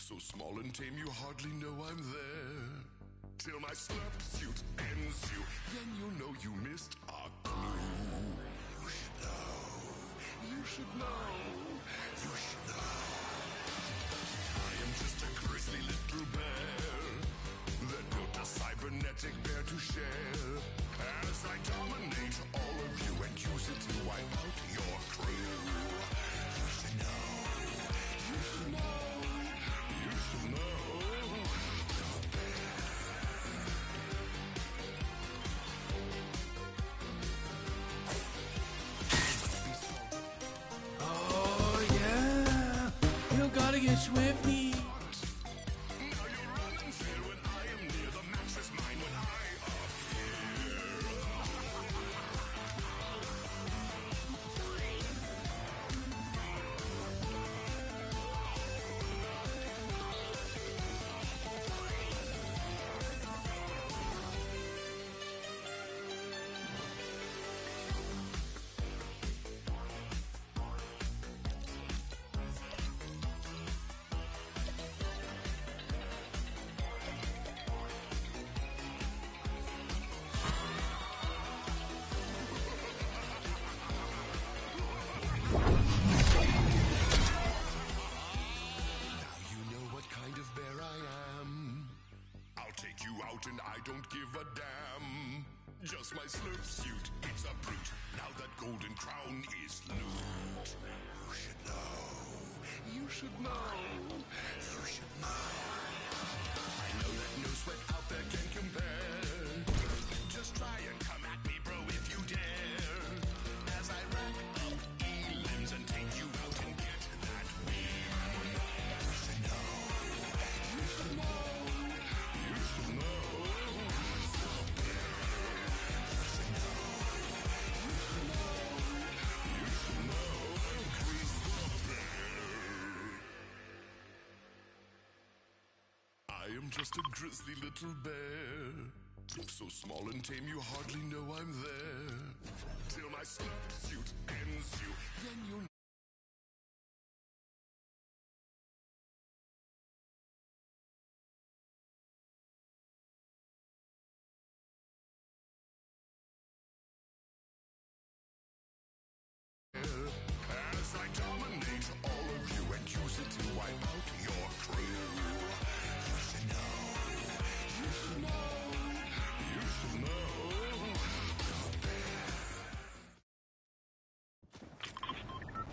So small and tame you hardly know I'm there. Till my slurp suit ends you, then you'll know you missed a clue. You should know, you should know, you should know. I am just a grizzly little bear that built a cybernetic bear to share. As I dominate all of you and use it to wipe out your crew. You should know, you should know, you should know. Oh yeah, you gotta get swifty. Now you run and fear when I am near. The match is mine when I appear. Take you out and I don't give a damn. Just my slurp suit, it's a brute. Now that golden crown is loot. You should know, you should know, you should know. I know that no sweat out there can compare. Just try and come at me, bro, if you dare. As I rack up elims and take you out and get that win. You should know, you should know. I am just a grizzly little bear, so small and tame you hardly know I'm there. Till my slurp suit ends you, then you'll as I dominate all of you and use it to wipe out your crew. You should know, you should know, you should know. Go bear.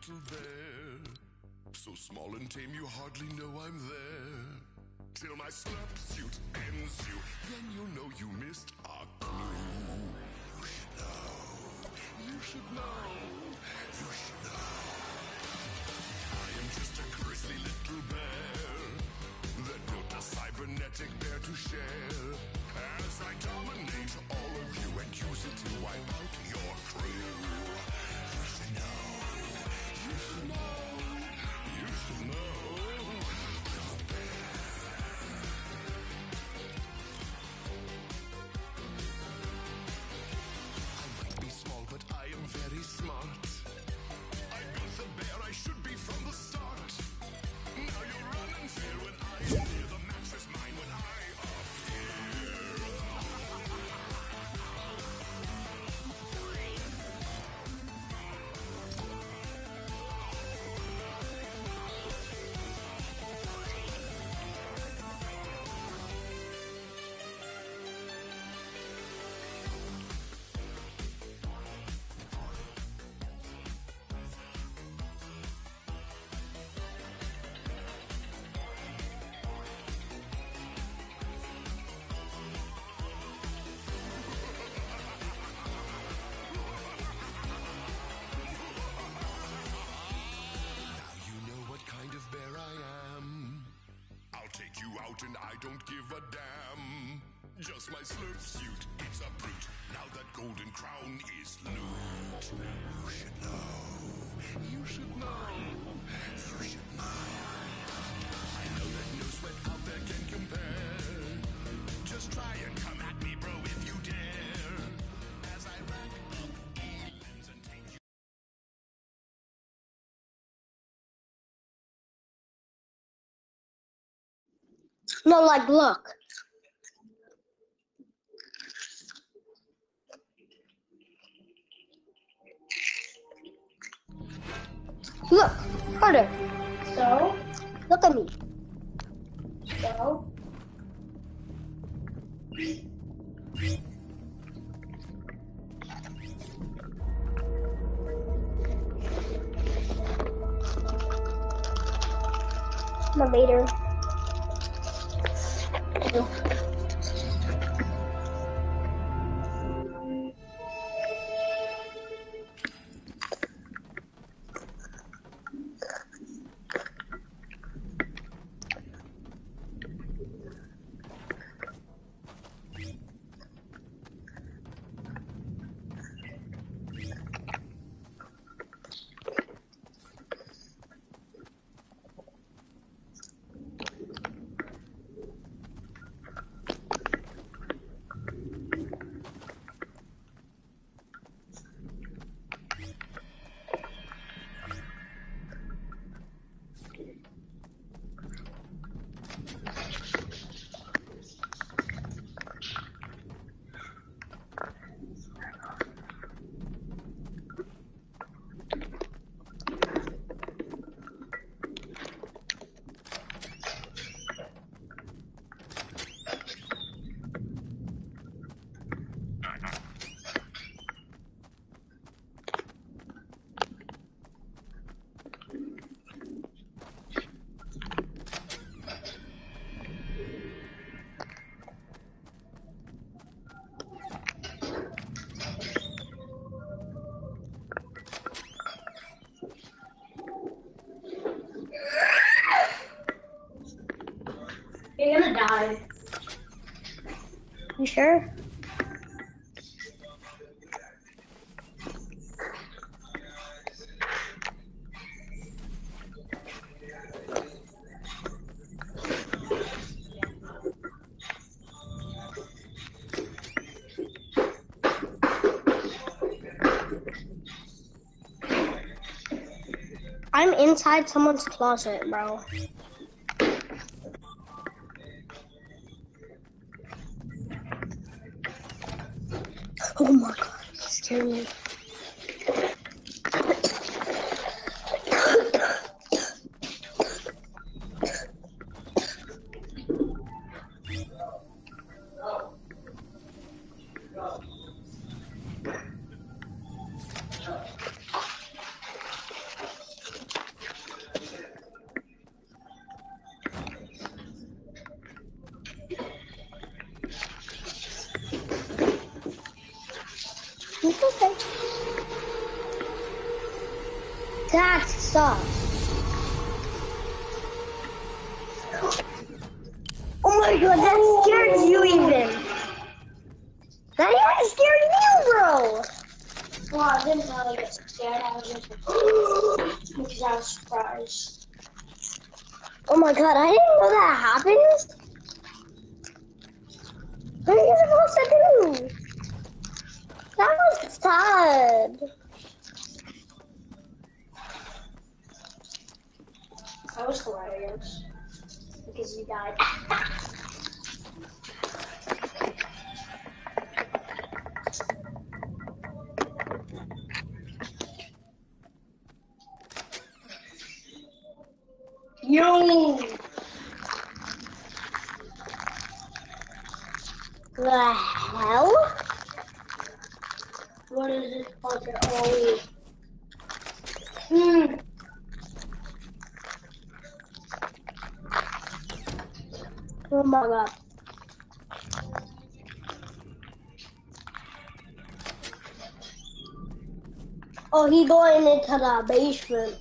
little bear. So small and tame you hardly know I'm there. Till my slurp suit ends you, then you'll know you missed a clue. You should know. You should know. I am just a grisly little bear that built a cybernetic bear to share. As I dominate all of you and use it to wipe out your crew. You should know. You should know. You should know. I'm a bear. I might be small, but I am very smart. I built the bear I should be from the start. Now you run in fear when I appear. The match is mine when I appear. And I don't give a damn. Just my slurp suit, it's a brute. Now that golden crown is loot. You should know. You should know. You should know. I know that no sweat out there can compare. Just try and come at me, bro, if you dare. As I rack up elims and take you. No, like, look. Look, Carter. So? Look at me. So? My later. You're gonna die. You sure? I'm inside someone's closet, bro. Oh my god, it's scaring me. It's okay. That sucks. Oh my god, that scared you even. That even scared you, bro. Well, I didn't really get scared. I was just because I was surprised. Oh my god, I didn't know that happened. What are you supposed to do? That was sad. That was hilarious because you died. Yo! The hell? What is this fucking Ollie? Oh my god. Oh, he going into the basement.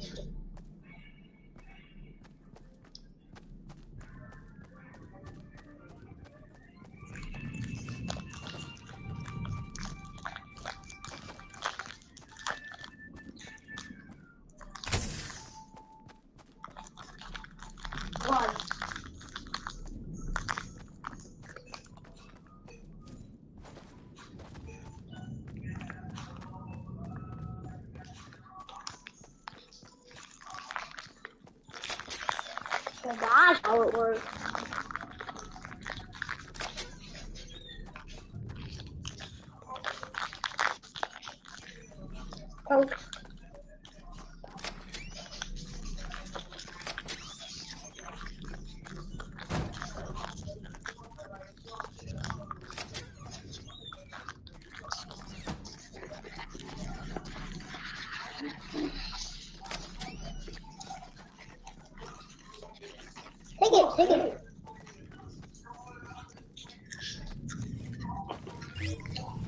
Run. So that's how it works. Oh. Take it.